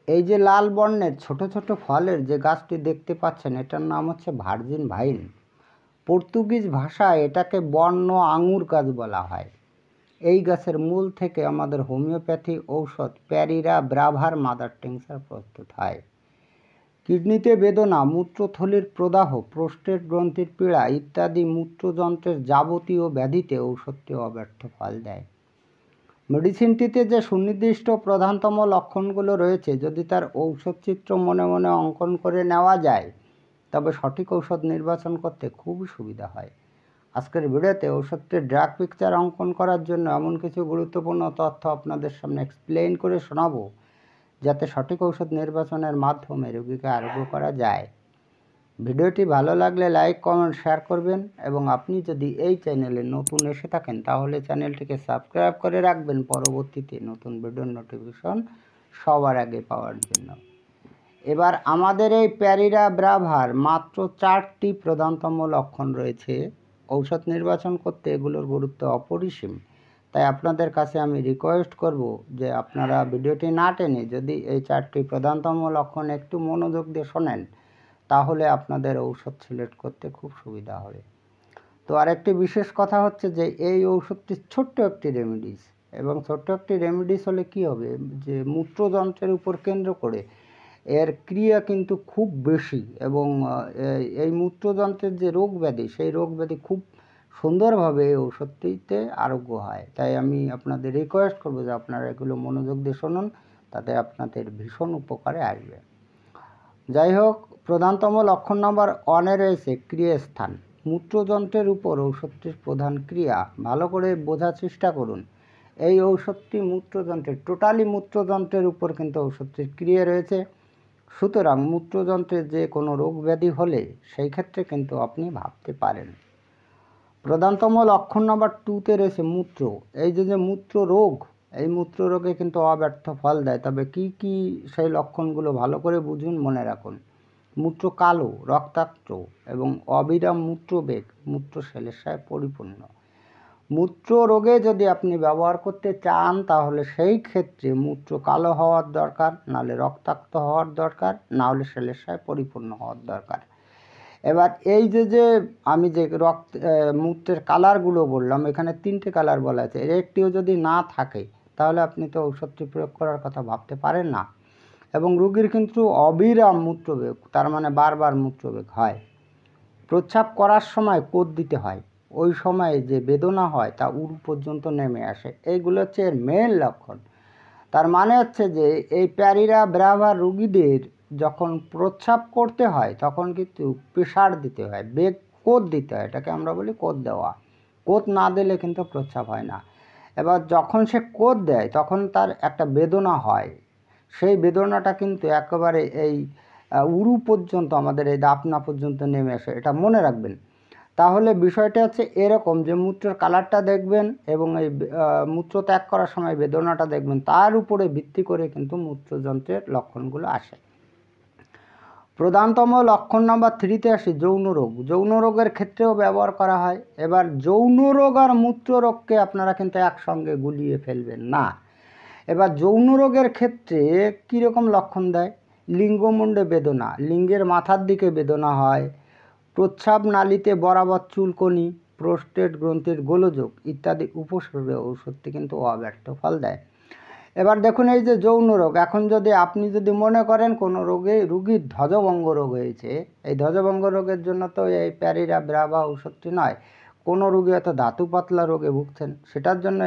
এই যে লাল বর্ণের ছোট ছোট ফলের যে গাছটি দেখতে পাচ্ছেন, এটার নাম হচ্ছে ভার্জিন ভাইন। পর্তুগিজ ভাষায় এটাকে বন্য আঙুর গাছ বলা হয়। এই গাছের মূল থেকে আমাদের হোমিওপ্যাথি ঔষধ প্যারিরা ব্রাভার মাদার টিংচার প্রস্তুত হয়। কিডনিতে বেদনা, মূত্রথলির প্রদাহ, প্রোস্টেট গ্রন্থির পীড়া ইত্যাদি মূত্রযন্ত্রের যাবতীয় ব্যাধিতে ঔষধটি অব্যর্থ ফল দেয়। মেডিসিনটিতে যে সুনির্দিষ্ট প্রধানতম লক্ষণগুলো রয়েছে, যদি তার ঔষধচিত্র মনে মনে অঙ্কন করে নেওয়া যায়, তবে সঠিক ঔষধ নির্বাচন করতে খুবই সুবিধা হয়। আজকের ভিডিওতে ঔষধটির ড্রাগ পিকচার অঙ্কন করার জন্য এমন কিছু গুরুত্বপূর্ণ তথ্য আপনাদের সামনে এক্সপ্লেইন করে শোনাবো, যাতে সঠিক ঔষধ নির্বাচনের মাধ্যমে রোগীকে আরোগ্য করা যায়। ভিডিওটি ভালো লাগলে লাইক, কমেন্ট, শেয়ার করবেন এবং আপনি যদি এই চ্যানেলে নতুন এসে থাকেন তাহলে চ্যানেলটিকে সাবস্ক্রাইব করে রাখবেন পরবর্তীতে নতুন ভিডিওর নোটিফিকেশন সবার আগে পাওয়ার জন্য। এবার আমাদের এই প্যারিরা ব্রাভার মাত্র 4টি প্রধানতম লক্ষণ রয়েছে। ঔষধ নির্বাচন করতে এগুলোর গুরুত্ব অপরিসীম। তাই আপনাদের কাছে আমি রিকোয়েস্ট করব যে আপনারা ভিডিওটি না টেনে যদি এই 4টি প্রধানতম লক্ষণ একটু মনোযোগ দিয়ে শোনেন, তাহলে আপনাদের ঔষধ সিলেক্ট করতে খুব সুবিধা হবে। তো আরেকটি বিশেষ কথা হচ্ছে যে এই ঔষধটি ছোট্ট একটি রেমেডিস, এবং ছোট্ট একটি রেমেডিস হলে কি হবে, যে মূত্রযন্ত্রের উপর কেন্দ্র করে এর ক্রিয়া কিন্তু খুব বেশি, এবং এই মূত্রযন্ত্রের যে রোগ ব্যাধি, সেই রোগ ব্যাধি খুব সুন্দরভাবে এই ঔষধটিতে আরোগ্য হয়। তাই আমি আপনাদের রিকোয়েস্ট করবো যে আপনারা এগুলো মনোযোগ দিয়ে শুনুন, তাতে আপনাদের ভীষণ উপকারে আসবে। যাই হোক, প্রধানতম লক্ষণ নাম্বার 1-এ রয়েছে ক্রিয়াস্থান। মূত্রযন্ত্রের উপর ঔষধটির প্রধান ক্রিয়া ভালো করে বোঝার চেষ্টা করুন। এই ঔষধটি টোটালি মূত্রযন্ত্রের উপর কিন্তু ঔষধটির ক্রিয়া রয়েছে। সুতরাং মূত্রযন্ত্রের যে কোনো রোগ ব্যাধি হলে সেই ক্ষেত্রে কিন্তু আপনি ভাবতে পারেন। প্রধানতম লক্ষণ নাম্বার 2-তে রয়েছে মূত্র। এই যে মূত্র রোগ, এই মূত্র রোগে কিন্তু অব্যর্থ ফল দেয়। তবে কি কি সেই লক্ষণগুলো ভালো করে বুঝুন, মনে রাখুন। মূত্র কালো, রক্তাক্ত এবং অবিরাম মূত্রবেগ, মূত্র শ্লেষ্মায় পরিপূর্ণ। মূত্র রোগে যদি আপনি ব্যবহার করতে চান, তাহলে সেই ক্ষেত্রে মূত্র কালো হওয়ার দরকার, নাহলে রক্তাক্ত হওয়ার দরকার, না হলে শ্লেষ্মায় পরিপূর্ণ হওয়ার দরকার। এবার এই যে আমি যে মূত্রের কালারগুলো বললাম, এখানে 3টে কালার বলা আছে, এর একটিও যদি না থাকে তাহলে আপনি তো ঔষধটি প্রয়োগ করার কথা ভাবতে পারেন না। এবং রোগীর কিন্তু অবিরাম মূত্রবেগ, তার মানে বারবার মূত্রবেগ হয়। প্রস্রাব করার সময় কোদ দিতে হয়, ওই সময়ে যে বেদনা হয় তা উরু পর্যন্ত নেমে আসে। এইগুলো হচ্ছে এর মেন লক্ষণ। তার মানে হচ্ছে যে এই প্যারিরা ব্রাভার রোগীদের যখন প্রস্রাব করতে হয় তখন কিন্তু প্রেসার দিতে হয়, কোদ দিতে হয়, এটাকে আমরা বলি কোদ দেওয়া। কোদ না দিলে কিন্তু প্রস্রাব হয় না। এবার যখন সে কোদ দেয় তখন তার একটা বেদনা হয়, সেই বেদনাটা কিন্তু একেবারে এই উরু পর্যন্ত, আমাদের এই দাপনা পর্যন্ত নেমে আসে, এটা মনে রাখবেন। তাহলে বিষয়টা হচ্ছে এরকম যে মূত্রের কালারটা দেখবেন এবং এই মূত্র ত্যাগ করার সময় বেদনাটা দেখবেন, তার উপরে ভিত্তি করে কিন্তু মূত্রযন্ত্রের লক্ষণগুলো আসে। প্রধানতম লক্ষণ নাম্বার 3-তে আসি যৌন রোগ। যৌন রোগের ক্ষেত্রেও ব্যবহার করা হয়। এবার যৌন রোগ আর মূত্র রোগকে আপনারা কিন্তু একসঙ্গে গুলিয়ে ফেলবেন না। এবার যৌন রোগের ক্ষেত্রে কীরকম লক্ষণ দেয়? লিঙ্গমুণ্ডে বেদনা, লিঙ্গের মাথার দিকে বেদনা হয়, প্রস্রাব নালীতে বরাবর চুলকনি, প্রোস্টেট গ্রন্থির গোলযোগ ইত্যাদি উপসর্গে ঔষধটি কিন্তু অব্যর্থ ফল দেয়। এবার দেখুন, এই যে যৌন রোগ, এখন যদি আপনি মনে করেন কোনো রোগীর ধ্বজভঙ্গ রোগ হয়েছে, এই ধ্বজভঙ্গ রোগের জন্য তো এই প্যারিরা ব্রাভা ঔষধটি নয়। কোনো রোগী হয়তো ধাতু পাতলা রোগে ভুগছেন, সেটার জন্য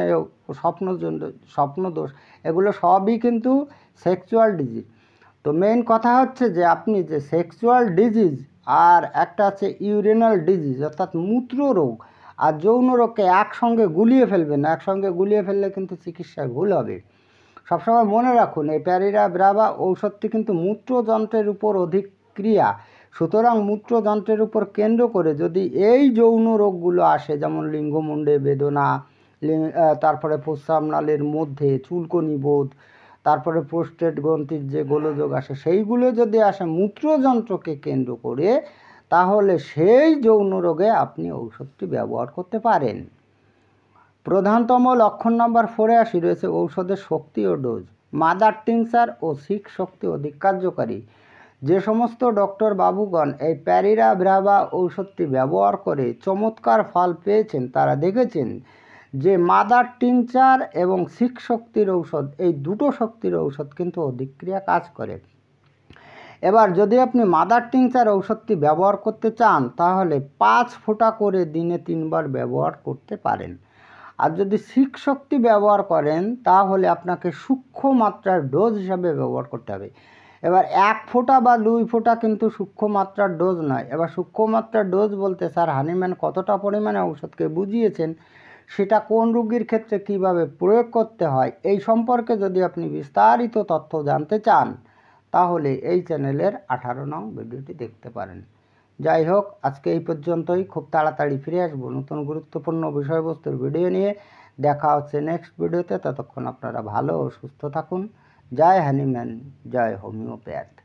স্বপ্নদোষ, এগুলো সবই কিন্তু সেক্সুয়াল ডিজিজ। তো মেইন কথা হচ্ছে যে আপনি যে সেক্সুয়াল ডিজিজ আর একটা আছে ইউরিনাল ডিজিজ, অর্থাৎ মূত্র রোগ আর যৌন রোগকে একসঙ্গে গুলিয়ে ফেলবেন না। একসঙ্গে গুলিয়ে ফেললে কিন্তু চিকিৎসায় ভুল হবে। সবসময় মনে রাখুন, এই প্যারিরা ব্রাভা ঔষধটি কিন্তু মূত্রযন্ত্রের উপর অধিক ক্রিয়া। সুতরাং মূত্রযন্ত্রের উপর কেন্দ্র করে যদি এই যৌন রোগগুলো আসে, যেমন লিঙ্গমুণ্ডে বেদনা, তারপরে প্রস্রাব নালীর মধ্যে চুলকনি বোধ, তারপরে প্রোস্টেট গ্রন্থির যে গোলযোগ আসে, সেইগুলো যদি আসে মূত্রযন্ত্রকে কেন্দ্র করে, তাহলে সেই যৌন রোগে আপনি ঔষধটি ব্যবহার করতে পারেন। প্রধানতম লক্ষণ নাম্বার 4-এ আসি রয়েছে ঔষধের শক্তি ও ডোজ। মাদার টিংচার ও সিক শক্তি অধিক কার্যকারী। যে সমস্ত ডক্টর বাবুগণ এই প্যারিরাব্রাভা ঔষধটি ব্যবহার করে চমৎকার ফল পেয়েছেন, তারা দেখেছেন যে মাদার টিংচার এবং সিক শক্তির ঔষধ, এই দুটো শক্তির ঔষধ কিন্তু অধিক্রিয়া কাজ করে। এবার যদি আপনি মাদার টিংচার ঔষধটি ব্যবহার করতে চান তাহলে 5 ফোঁটা করে দিনে 3 বার ব্যবহার করতে পারেন। আর যদি সিক শক্তি ব্যবহার করেন তাহলে আপনাকে সূক্ষ্ম মাত্রার ডোজ হিসাবে ব্যবহার করতে হবে। এবার 1 ফোঁটা বা 2 ফোঁটা কিন্তু সূক্ষ্ম মাত্রার ডোজ নয়। এবার সূক্ষ্ম মাত্রার ডোজ বলতে স্যার হানিম্যান কতটা পরিমাণে ঔষধকে বুঝিয়েছেন, সেটা কোন রোগীর ক্ষেত্রে কিভাবে প্রয়োগ করতে হয়, এই সম্পর্কে যদি আপনি বিস্তারিত তথ্য জানতে চান তাহলে এই চ্যানেলের 18 নং ভিডিওটি দেখতে পারেন। যাই হোক, আজকে এই পর্যন্তই। খুব তাড়াতাড়ি ফিরে আসবো নতুন গুরুত্বপূর্ণ বিষয়বস্তুর ভিডিও নিয়ে। দেখা হচ্ছে নেক্সট ভিডিওতে। ততক্ষণ আপনারা ভালো ও সুস্থ থাকুন। জয় হানিম্যান, জয় হোমিওপ্যাথ।